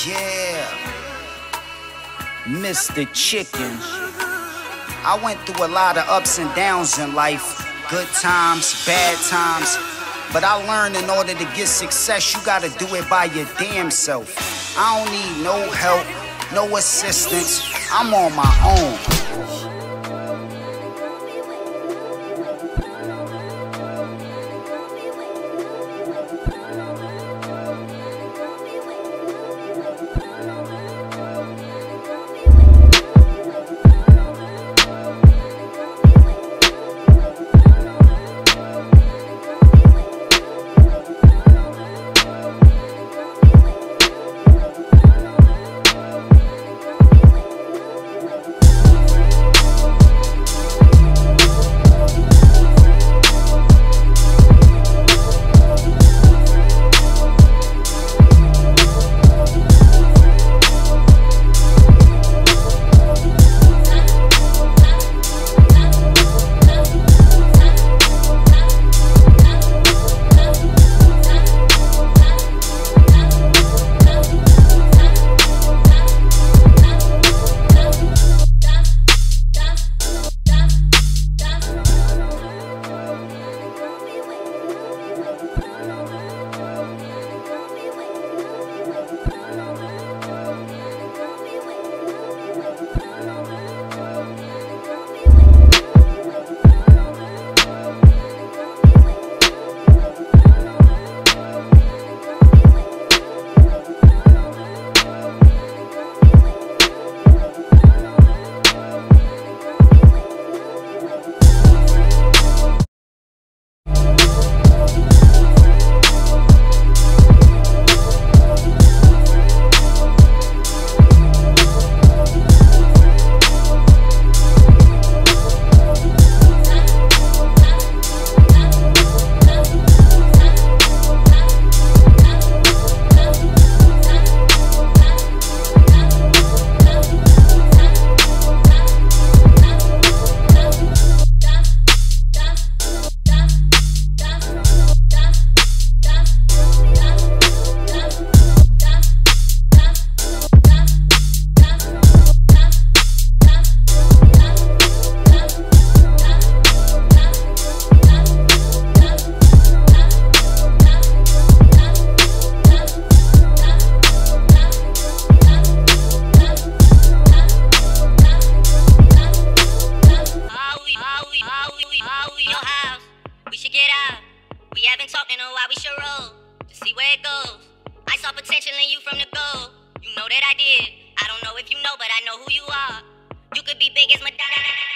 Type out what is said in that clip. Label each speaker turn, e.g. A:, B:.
A: Yeah, Mr. Chicken. I went through a lot of ups and downs in life, good times, bad times, but I learned in order to get success, you gotta do it by your damn self. I don't need no help, no assistance, I'm on my own.
B: We haven't talked in a while, we should roll to see where it goes. I saw potential in you from the go. You know that I did. I don't know if you know, but I know who you are. You could be big as Madden.